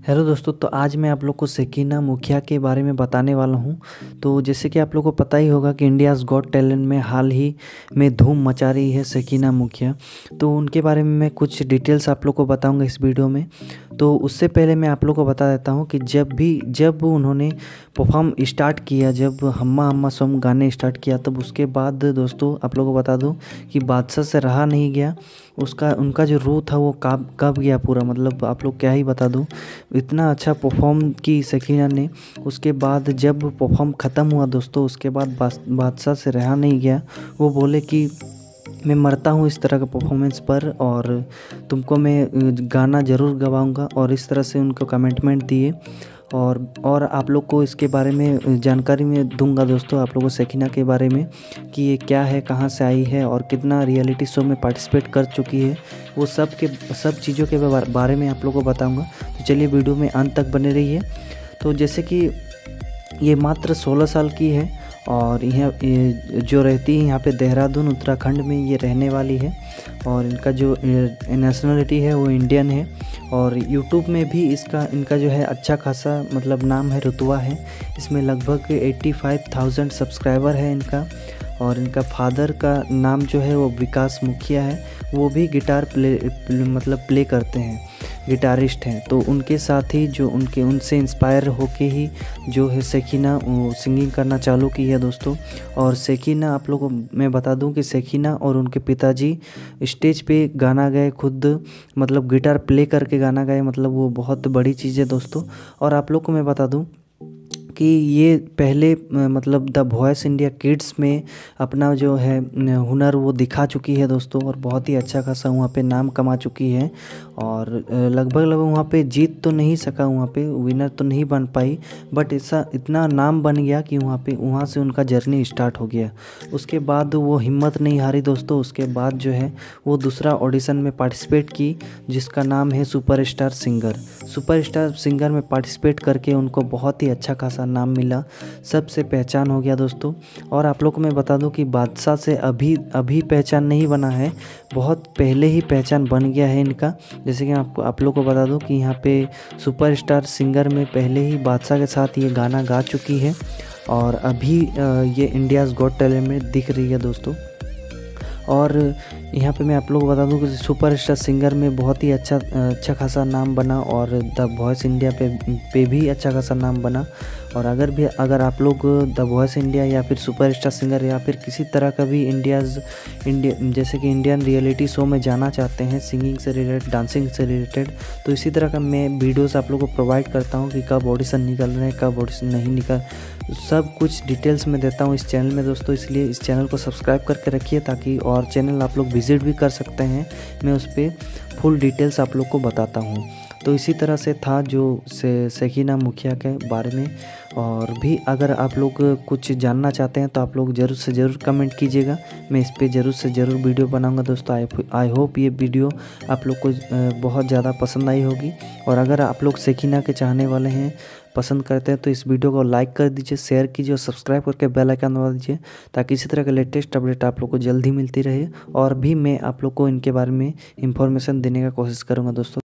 Hello दोस्तों, तो आज मैं आप लोग को सेकीना मुखिया के बारे में बताने वाला हूँ। तो जैसे कि आप लोग को पता ही होगा कि इंडियाज़ गॉट टैलेंट में हाल ही में धूम मचा रही है सेकीना मुखिया। तो उनके बारे में मैं कुछ डिटेल्स आप लोग को बताऊंगा इस वीडियो में। तो उससे पहले मैं आप लोग को बता देता हूँ कि जब उन्होंने परफॉर्म स्टार्ट किया, जब हम्मा हम्मा सॉन्ग गाने स्टार्ट किया, तब उसके बाद दोस्तों आप लोग को बता दूँ कि बादशाह से रहा नहीं गया। उनका जो रूह था वो काँप गया पूरा। मतलब आप लोग क्या ही बता दूँ, इतना अच्छा परफॉर्म की सकीना ने। उसके बाद जब परफॉर्म ख़त्म हुआ दोस्तों, उसके बाद बादशाह से रहा नहीं गया। वो बोले कि मैं मरता हूँ इस तरह का परफॉर्मेंस पर, और तुमको मैं गाना ज़रूर गवाऊँगा। और इस तरह से उनको कमिटमेंट दिए। और आप लोग को इसके बारे में जानकारी मैं दूंगा दोस्तों, आप लोगों को सकीना के बारे में कि ये क्या है, कहाँ से आई है और कितना रियलिटी शो में पार्टिसिपेट कर चुकी है। वो सब चीज़ों के बारे में आप लोगों को बताऊंगा। तो चलिए वीडियो में अंत तक बने रहिए। तो जैसे कि ये मात्र 16 साल की है और ये जो रहती है यहाँ पे देहरादून उत्तराखंड में ये रहने वाली है। और इनका जो नेशनलिटी है वो इंडियन है। और यूट्यूब में भी इनका जो है अच्छा खासा मतलब नाम है, रुतबा है। इसमें लगभग 85,000 सब्सक्राइबर है इनका। और इनका फादर का नाम जो है वो विकास मुखिया है। वो भी गिटार प्ले करते हैं, गिटारिस्ट हैं। तो उनके साथ ही जो उनसे इंस्पायर होके ही जो है सकीना सिंगिंग करना चालू की है दोस्तों। और सकीना आप लोगों को मैं बता दूं कि सकीना और उनके पिताजी स्टेज पे गाना गाए खुद, मतलब गिटार प्ले करके गाना गाए, मतलब वो बहुत बड़ी चीज़ है दोस्तों। और आप लोग को मैं बता दूं कि ये पहले मतलब द वॉइस इंडिया किड्स में अपना जो है हुनर वो दिखा चुकी है दोस्तों। और बहुत ही अच्छा खासा वहाँ पे नाम कमा चुकी है। और लगभग वहाँ पे जीत तो नहीं सका, वहाँ पे विनर तो नहीं बन पाई, बट ऐसा इतना नाम बन गया कि वहाँ से उनका जर्नी स्टार्ट हो गया। उसके बाद वो हिम्मत नहीं हारी दोस्तों। उसके बाद जो है वो दूसरा ऑडिशन में पार्टिसिपेट की, जिसका नाम है सुपरस्टार सिंगर में पार्टिसिपेट करके उनको बहुत ही अच्छा खासा नाम मिला, सबसे पहचान हो गया दोस्तों। और आप लोग को मैं बता दूं कि बादशाह से अभी पहचान नहीं बना है, बहुत पहले ही पहचान बन गया है इनका। जैसे कि आप लोग को बता दूं कि यहाँ पे सुपरस्टार सिंगर में पहले ही बादशाह के साथ ये गाना गा चुकी है। और अभी ये इंडियाज़ गॉट टैलेंट में दिख रही है दोस्तों। और यहाँ पे मैं आप लोगों को बता दूं कि सुपरस्टार सिंगर में बहुत ही अच्छा खासा नाम बना। और द वॉइस इंडिया पे भी अच्छा खासा नाम बना। और अगर आप लोग द वॉइस इंडिया या फिर सुपरस्टार सिंगर या फिर किसी तरह का भी इंडिया जैसे कि इंडियन रियलिटी शो में जाना चाहते हैं, सिंगिंग से रिलेटेड, डांसिंग से रिलेटेड, तो इसी तरह का मैं वीडियोस आप लोगों को प्रोवाइड करता हूँ कि कब ऑडिशन निकल रहे हैं, कब ऑडिशन नहीं निकल, सब कुछ डिटेल्स में देता हूँ इस चैनल में दोस्तों। इसलिए इस चैनल को सब्सक्राइब करके रखिए, ताकि और चैनल आप लोग विजिट भी कर सकते हैं, मैं उस पर फुल डिटेल्स आप लोग को बताता हूँ। तो इसी तरह से था जो सकीना मुखिया के बारे में। और भी अगर आप लोग कुछ जानना चाहते हैं तो आप लोग ज़रूर से ज़रूर कमेंट कीजिएगा, मैं इस पर ज़रूर से ज़रूर वीडियो बनाऊंगा दोस्तों। आई होप ये वीडियो आप लोग को बहुत ज़्यादा पसंद आई होगी। और अगर आप लोग सकीना के चाहने वाले हैं, पसंद करते हैं, तो इस वीडियो को लाइक कर दीजिए, शेयर कीजिए और सब्सक्राइब करके बेल आइकन दबा दीजिए, ताकि इसी तरह का लेटेस्ट अपडेट आप लोग को जल्द ही मिलती रहे। और भी मैं आप लोग को इनके बारे में इंफॉर्मेशन देने का कोशिश करूँगा दोस्तों।